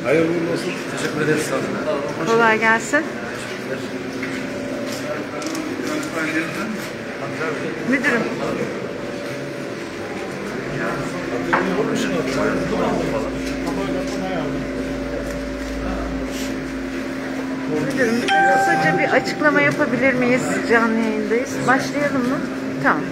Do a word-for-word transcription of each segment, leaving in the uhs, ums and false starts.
Hayırlı uğurlu olsun. Teşekkür ederiz. Sağ olun. Kolay gelsin. Müdürüm. Müdürüm, kısaca bir açıklama yapabilir miyiz? Canlı yayındayız. Başlayalım mı? Tamam.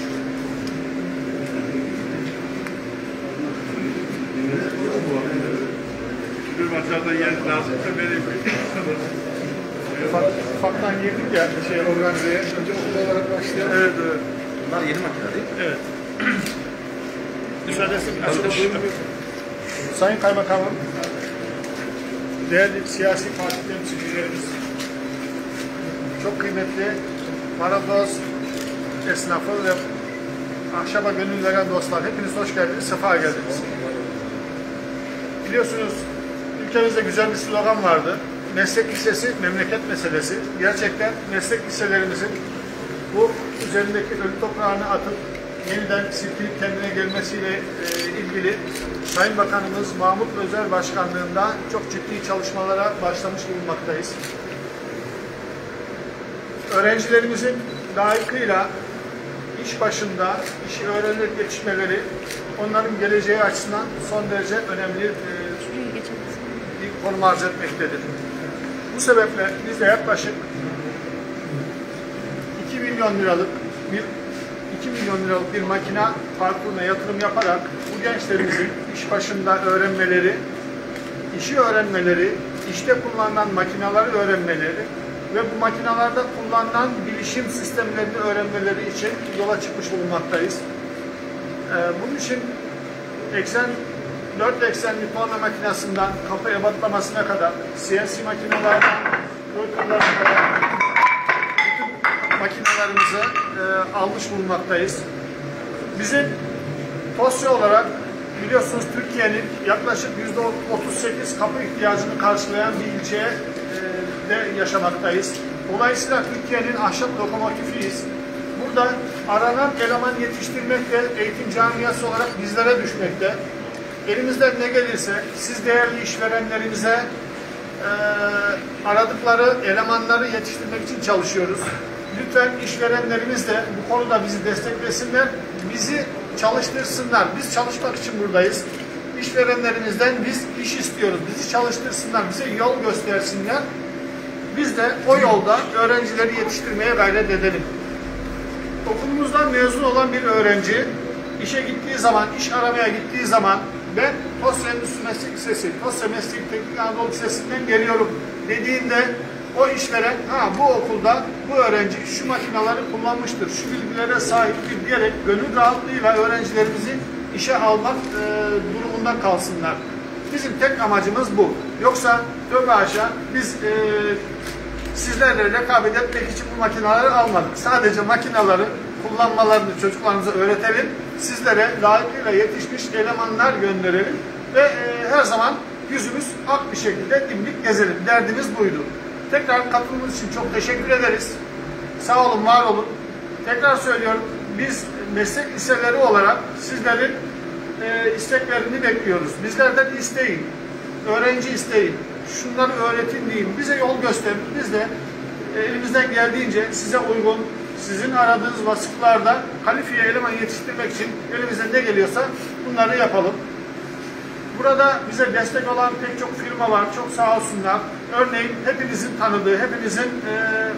Bir maçlarda yer lazımsa benim Ufak, ufaktan girdik ya şey organizeye. Önce okul olarak başlayalım. evet, evet. Bunlar yeni makine değil mi? Evet. Müsaadesi Tabii, tabii. Sayın Kaymakamım, değerli siyasi parti temsilcilerimiz, çok kıymetli Maradoz esnafı ve ahşaba gönül veren dostlar, hepiniz hoş geldiniz, sefa geldiniz. Biliyorsunuz, ülkemizde güzel bir slogan vardı. Meslek lisesi, memleket meselesi. Gerçekten meslek liselerimizin bu üzerindeki ölü toprağını atıp yeniden silkilip kendine gelmesiyle e, ilgili Sayın Bakanımız Mahmut Özer Başkanlığında çok ciddi çalışmalara başlamış bulunmaktayız. Öğrencilerimizin layıkıyla iş başında, işi öğrenerek yetişmeleri onların geleceği açısından son derece önemli e, bir konum arz etmektedir. Bu sebeple biz de yaklaşık iki milyon liralık bir iki milyon liralık bir makina parkuruna yatırım yaparak bu gençlerimizin iş başında öğrenmeleri, işi öğrenmeleri, işte kullanılan makineleri öğrenmeleri ve bu makinalarda kullanılan bilişim sistemlerini öğrenmeleri için yola çıkmış bulunmaktayız. Ee, bunun için eksen dört eksenli torna makinesinden kapı ebatlamasına kadar, C N C makinelerden rötörlerine kadar bütün makinelerimizi e, almış bulunmaktayız. Bizim Tosya olarak biliyorsunuz Türkiye'nin yaklaşık yüzde otuz sekiz kapı ihtiyacını karşılayan bir ilçeye e, de yaşamaktayız. Dolayısıyla Türkiye'nin ahşap lokomotifiyiz. Burada aranan eleman yetiştirmek de eğitim camiası olarak bizlere düşmekte. Elimizden ne gelirse siz değerli işverenlerimize e, aradıkları elemanları yetiştirmek için çalışıyoruz. Lütfen işverenlerimiz de bu konuda bizi desteklesinler, bizi çalıştırsınlar. Biz çalışmak için buradayız. İşverenlerimizden biz iş istiyoruz. Bizi çalıştırsınlar, bize yol göstersinler. Biz de o yolda öğrencileri yetiştirmeye gayret edelim. Okulumuzdan mezun olan bir öğrenci işe gittiği zaman, iş aramaya gittiği zaman ben Tosya Endüstri Meslek Lisesi, Tosya Meslek Teknik Anadolu Lisesi'nden geliyorum dediğinde o işveren, ha bu okulda bu öğrenci şu makinaları kullanmıştır, şu bilgilere sahiptir diyerek gönül rahatlığıyla öğrencilerimizi işe almak e, durumunda kalsınlar. Bizim tek amacımız bu. Yoksa tövbe haşa biz e, sizlerle rekabet etmek için bu makineleri almadık. Sadece makinaları kullanmalarını çocuklarımıza öğretelim. Sizlere layıkıyla yetişmiş elemanlar gönderelim. Ve e, her zaman yüzümüz ak bir şekilde dimdik gezelim. Derdimiz buydu. Tekrar katılımınız için çok teşekkür ederiz. Sağ olun, var olun. Tekrar söylüyorum, biz meslek liseleri olarak sizlerin e, isteklerini bekliyoruz. Bizlerden isteyin, öğrenci isteyin, şunları öğretin deyin, bize yol gösterin. Biz de e, elimizden geldiğince size uygun, sizin aradığınız vasıflarda kalifiye eleman yetiştirmek için elimizden ne geliyorsa bunları yapalım. Burada bize destek olan pek çok firma var, çok sağ olsunlar. Örneğin hepinizin tanıdığı, hepinizin e,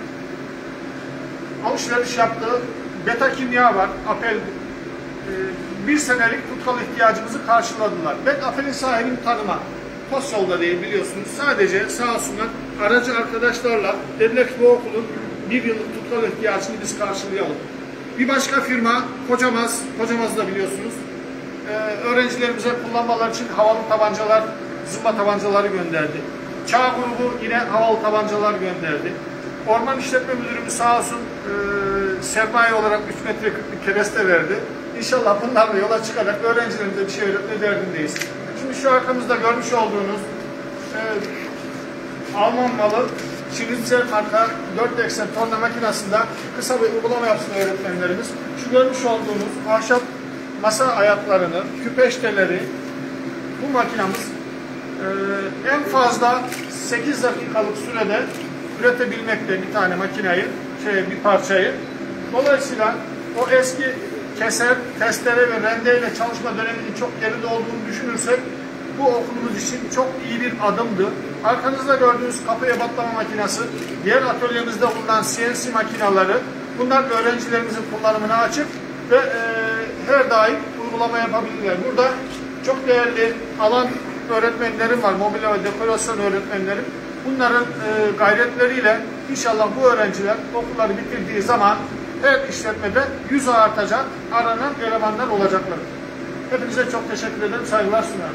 alışveriş yaptığı Beta Kimya var, Apel. E, bir senelik tutkal ihtiyacımızı karşıladılar. Ben Apel'in sahibini tanımam. Tosyol'da değil biliyorsunuz. Sadece sağ olsunlar aracı arkadaşlarla dediler ki bu okulun bir yıllık tutkal ihtiyacını biz karşılayalım. Bir başka firma Kocamaz, Kocamaz'ı da biliyorsunuz. Ee, öğrencilerimize kullanmalar için havalı tabancalar, zımba tabancaları gönderdi. Çağ grubu yine havalı tabancalar gönderdi. Orman İşletme Müdürümüz sağ olsun e, sermaye olarak üç metre kırk bir kereste verdi. İnşallah bunlarla yola çıkarak öğrencilerimize bir şey öğretme derdindeyiz. Şimdi şu arkamızda görmüş olduğunuz e, Alman malı Çinitzer marka dört eksen torna makinesinde kısa bir uygulama yapsın öğretmenlerimiz. Şu görmüş olduğunuz ahşap masa ayaklarını, küpeşteleri bu makinamız Ee, en fazla sekiz dakikalık sürede üretebilmekte bir tane makineyi, şey, bir parçayı. Dolayısıyla o eski keser, testere ve rendeyle çalışma döneminin çok geride olduğunu düşünürsek bu okulumuz için çok iyi bir adımdı. Arkanızda gördüğünüz kapı ebatlama makinesi, diğer atölyemizde bulunan C N C makineleri, bunlar öğrencilerimizin kullanımına açık ve e, her daim uygulama yapabilirler. Burada çok değerli alan öğretmenlerim var, mobilya ve dekorasyon öğretmenlerim. Bunların e, gayretleriyle inşallah bu öğrenciler okulları bitirdiği zaman her işletmede yüz artacak, aranan elemanlar olacaklar. Hepinize çok teşekkür ederim, saygılar sunarım.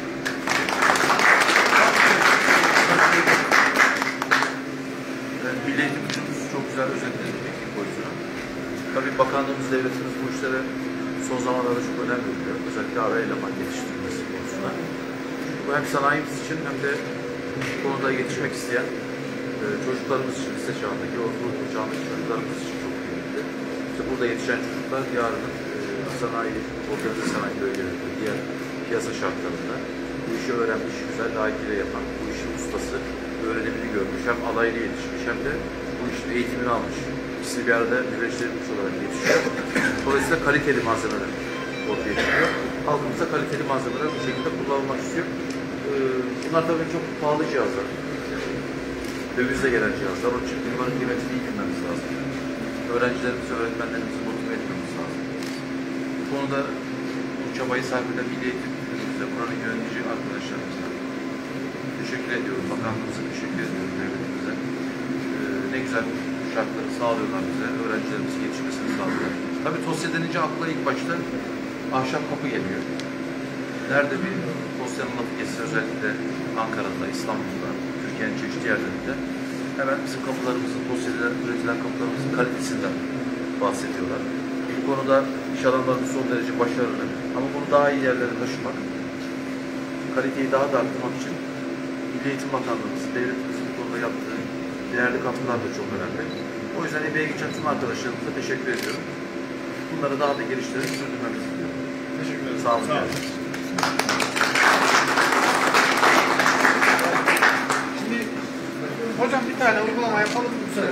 Milli Eğitim Müdürümüz çok güzel özetledi teknik boyutunu. Tabii bakanlığımız, devletimiz bu işlere son zamanlarda çok önem veriyor. Özellikle ara eleman yetiştirilmesi konusunda. Bu hem sanayimiz için hem de bu konuda yetişmek isteyen e, çocuklarımız için, lise çağındaki, ortaokul çağındaki çocuklarımız için çok kıymetli. İşte burada yetişen çocuklar yarının e, sanayi, organize sanayi bölgelerinde, diğer piyasa şartlarında bu işi öğrenmiş, güzel layıkıyla yapan, bu işin ustası, öğrenimini görmüş, hem alaylı yetişmiş hem de bu işin eğitimini almış. İkisi bir arada birleştirilmiş olarak yetişiyor. Dolayısıyla kaliteli malzemeler ortaya çıkıyor. Halkımızda kaliteli malzemeler bu şekilde kullanılmak istiyor. Ee, bunlar tabii çok pahalı cihazlar. Dövizle gelen cihazlar. Onun için bunların kıymetini iyi bilmemiz lazım. Öğrencilerimizi, öğretmenlerimizi motive etmemiz lazım. Bu konuda bu çabayı sarf eden Milli Eğitim Müdürümüze, buranın yönetici arkadaşlarımıza teşekkür ediyorum. Bakanlığımıza teşekkür ediyorum, devletimize. Ee, ne güzel şartları sağlıyorlar bize, öğrencilerimizin yetişmesini sağlıyorlar. Tabii TOSYA denince akla ilk başta ahşap kapı geliyor. Nerede bir TOSYA'nın lafı geçse, özellikle Ankara'da, İstanbul'da, Türkiye'nin çeşitli yerlerinde hemen bizim kapılarımızın, TOSYA'da üretilen kapılarımızın kalitesinden bahsediyorlar. Bu konuda iş alanlarımız son derece başarılı. Ama bunu daha iyi yerlere taşımak, kaliteyi daha da arttırmak için Milli Eğitim Bakanlığımız, devletimizin bu konuda yaptığı değerli katkılar da çok önemli. O yüzden emeğe geçen tüm arkadaşlarımıza teşekkür ediyorum. Bunları daha da geliştirip sürdürmemizi istiyorum. Teşekkür ederim. Sağ olun. Sağ olun. Şimdi hocam bir tane uygulama yapalım. Ee,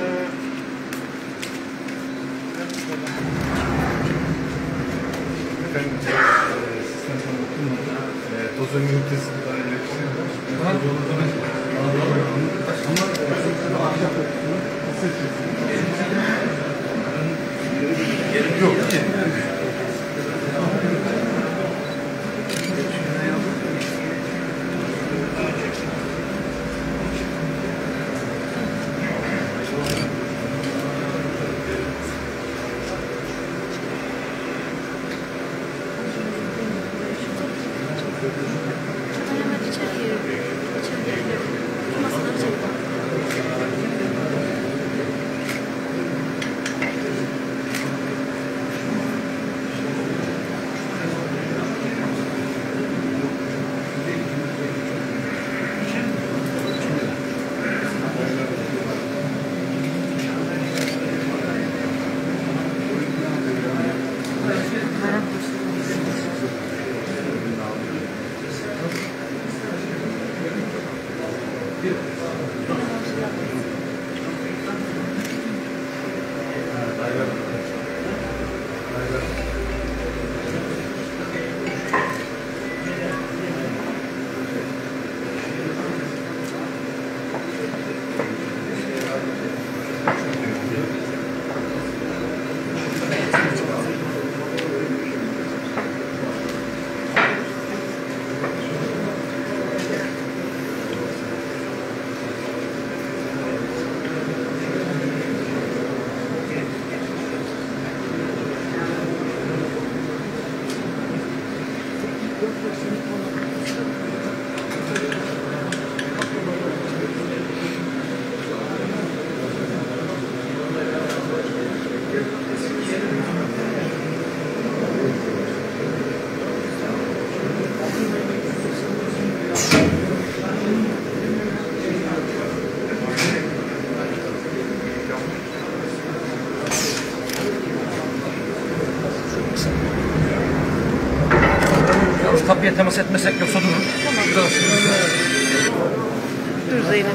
Efendim, e, sistem tanıtılmadı. E, toz ünitesi dahil etmiyorlar. Ama ahşap yapısını yok ki. Zeynep.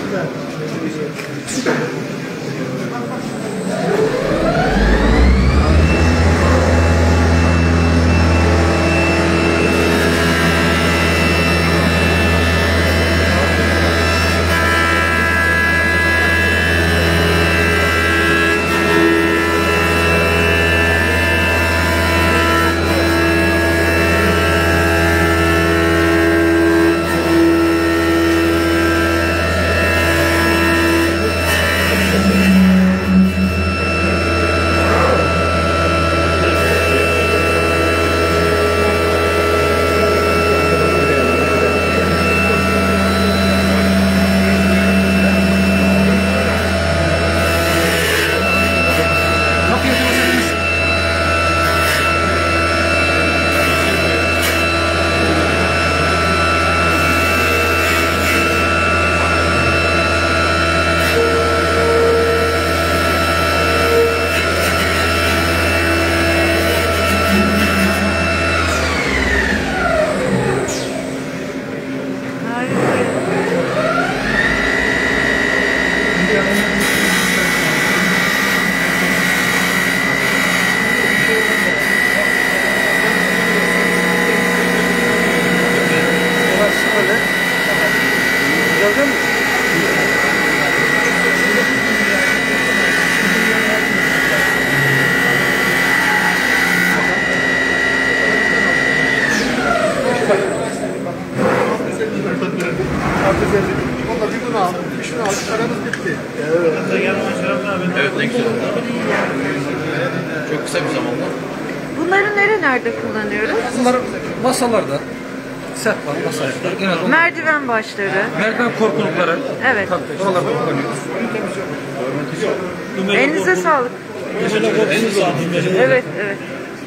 Onda bir bunu aldık, bir şunu aldık, aramız bitti. Evet, ne güzel. Çok kısa bir zamanda. Bunları nerelerde kullanıyoruz? Bunlar masalarda, sehpa, masa ayakları, genelde onlar. Merdiven başları. Merdiven korkulukları. Evet. Tabii, oralarda kullanıyoruz. Elinize sağlık. Evet, evet.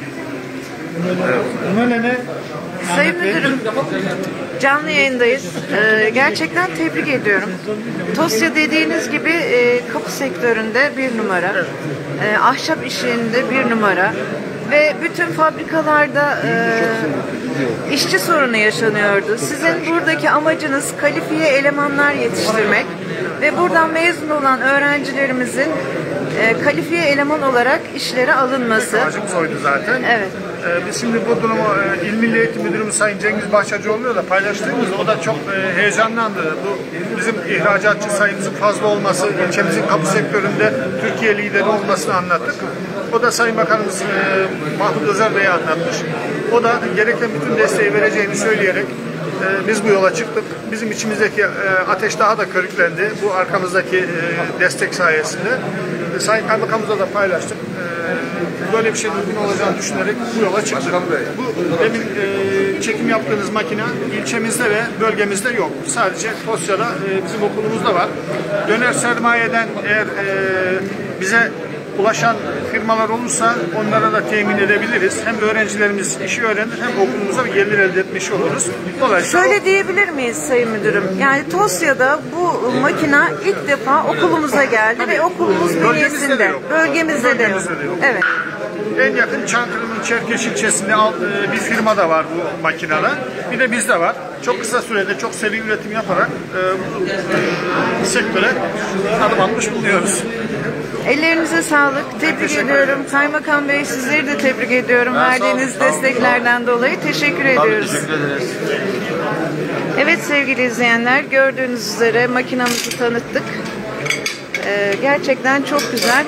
Ömer'le ne? Sayın Müdürüm, canlı yayındayız. Ee, gerçekten tebrik ediyorum. Tosya dediğiniz gibi e, kapı sektöründe bir numara. E, ahşap işinde bir numara. Ve bütün fabrikalarda e, işçi sorunu yaşanıyordu. Sizin buradaki amacınız kalifiye elemanlar yetiştirmek ve buradan mezun olan öğrencilerimizin e, kalifiye eleman olarak işlere alınması. Amacımız oydu zaten. Evet. Ee, biz şimdi bu durumu e, İl Milli Eğitim Müdürümüz Sayın Cengiz Bahçacıoğlu'yla da paylaştığımızda o da çok e, heyecanlandı. Bu bizim ihracatçı sayımızın fazla olması, ilçemizin kapı sektöründe Türkiye lideri olmasını anlattık. O da Sayın Bakanımız e, Mahmut Özer Bey'e anlatmış. O da gereken bütün desteği vereceğini söyleyerek e, biz bu yola çıktık. Bizim içimizdeki e, ateş daha da körüklendi. Bu arkamızdaki e, destek sayesinde. E, Sayın Kaymakamımızla da paylaştık. E, böyle bir şey mümkün olacağını düşünerek bu yola çıktık. Bu demin e, çekim yaptığınız makine ilçemizde ve bölgemizde yok. Sadece Tosya'da e, bizim okulumuzda var. Döner sermayeden eğer e, bize ulaşan firmalar olursa onlara da temin edebiliriz. Hem öğrencilerimiz işi öğrenir hem okulumuza bir gelir elde etmiş oluruz. Dolayısıyla Şöyle diyebilir miyiz Sayın Müdürüm? Yani Tosya'da bu makina ilk defa okulumuza geldi ve okulumuz bölgemizde de bünyesinde. yok. Bölgemizde de yok. Bölgemizde de yok. Evet. en yakın Çankırı'nın Çerkeş ilçesinde al- e, bir firmada var bu makineler. Bir de bizde var. Çok kısa sürede çok seri üretim yaparak e, bu e, sektöre adım atmış bulunuyoruz. Ellerinize sağlık. Tebrik teşekkür ediyorum. ederim. Kaymakam Bey sizleri de tebrik ediyorum. Ben sağ olun, Verdiğiniz sağ olun. desteklerden dolayı teşekkür Tabii, ediyoruz. teşekkür ederiz. Evet sevgili izleyenler, gördüğünüz üzere makinamızı tanıttık. Ee, gerçekten çok güzel.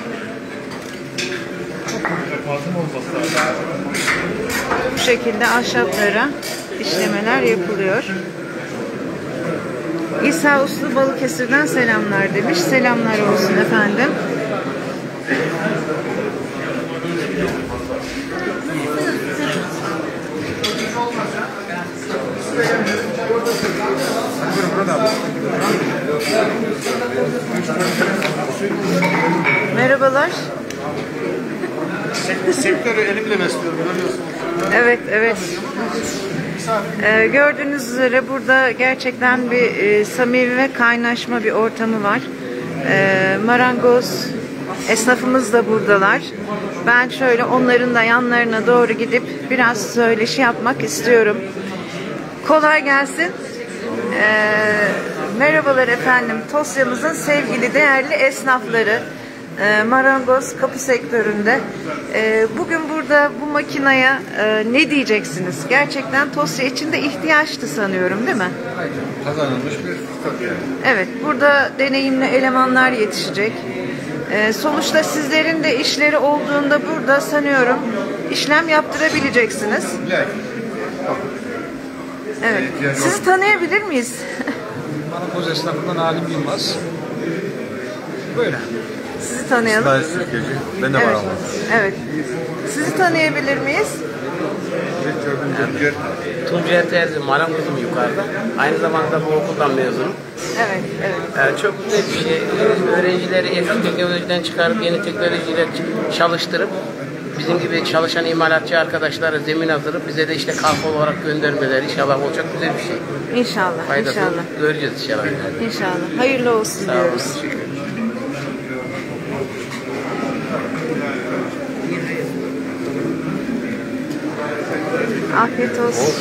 Bu şekilde ahşaplara işlemeler yapılıyor. İsa Uslu Balıkesir'den selamlar demiş. Selamlar olsun efendim. Merhabalar. Sektörü elimle besliyorum, görüyorsunuz. Evet, evet. Ee, gördüğünüz üzere burada gerçekten bir e, samimi ve kaynaşma bir ortamı var. Ee, marangoz esnafımız da buradalar. Ben şöyle onların da yanlarına doğru gidip biraz söyleşi yapmak istiyorum. Kolay gelsin. Ee, Merhabalar efendim. Tosya'mızın sevgili değerli esnafları, e, marangoz kapı sektöründe. E, bugün burada bu makinaya e, ne diyeceksiniz? Gerçekten Tosya için de ihtiyaçtı sanıyorum, değil mi? Kazanılmış bir fırsat yani. Evet, burada deneyimli elemanlar yetişecek. E, sonuçta sizlerin de işleri olduğunda burada sanıyorum işlem yaptırabileceksiniz. Evet. Sizi tanıyabilir miyiz? Marangoz esnafından Halim Yılmaz. Böyle. Sizi tanıyalım. İsmail Sirkeci. Ben de Evet. var Evet. Sizi tanıyabilir miyiz? Tuncer Terzi, marangozum yukarıda. Aynı zamanda bu okuldan mezunum. Evet, evet. Ee, çok güzel bir şey. Ee, Öğrencileri eski teknolojiden çıkarıp yeni teknolojiyle çalıştırıp bizim gibi çalışan imalatçı arkadaşlara zemin hazırlayıp bize de işte kalfa olarak göndermeleri inşallah olacak güzel bir şey. İnşallah, Faydasını inşallah. göreceğiz inşallah. İnşallah. Hayırlı olsun Sağ olun. diyoruz. Teşekkür ederim. Afiyet olsun.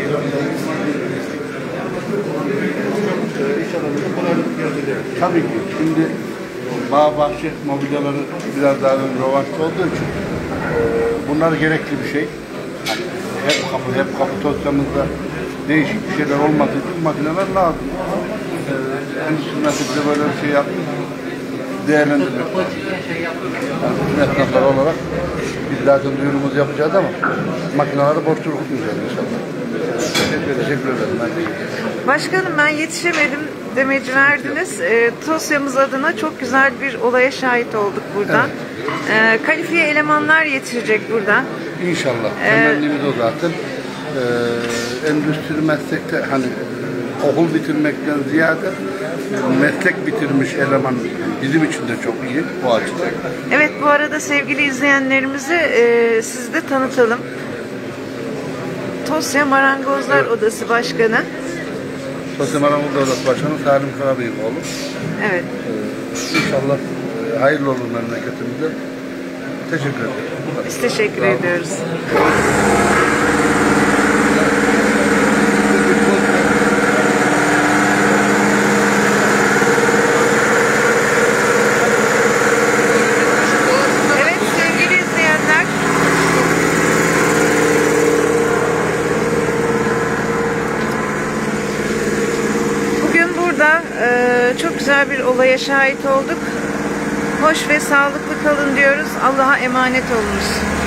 Tabii ki. Şimdi bağ bahçe mobilyaları biraz daha rövanşta olduğu için e, bunlar gerekli bir şey. Hani hep kapı, hep kapı Tosya'mızda değişik bir şeyler olmadığı için makineler lazım. E, endüstri nasipte böyle bir şey yapmış, değerlendirmek lazım. Yani esnaflar olarak biz zaten duyurumuzu yapacağız ama makineleri boş durmayacağız inşallah. Teşekkür ederim. Ben Başkanım, ben yetişemedim demeci verdiniz. E, Tosya'mız adına çok güzel bir olaya şahit olduk burada. E, kalifiye elemanlar yetişecek burada. İnşallah. Temennimiz o zaten. Ee, endüstri meslekte hani e, okul bitirmekten ziyade e, meslek bitirmiş eleman bizim için de çok iyi bu açıdan. Evet, bu arada sevgili izleyenlerimizi e, siz de tanıtalım. Tosya Marangozlar Odası Başkanı. Sosyal Marangoz Odası Başkanı Salim Karabıyıkoğlu. Evet. Ee, İnşallah e, hayırlı olur memleketimizde. Teşekkür ederim. Biz teşekkür ediyoruz. Evet sevgili izleyenler, bugün burada e, çok güzel bir olaya şahit olduk. Hoş ve sağlıklı kalın diyoruz. Allah'a emanet olunuz.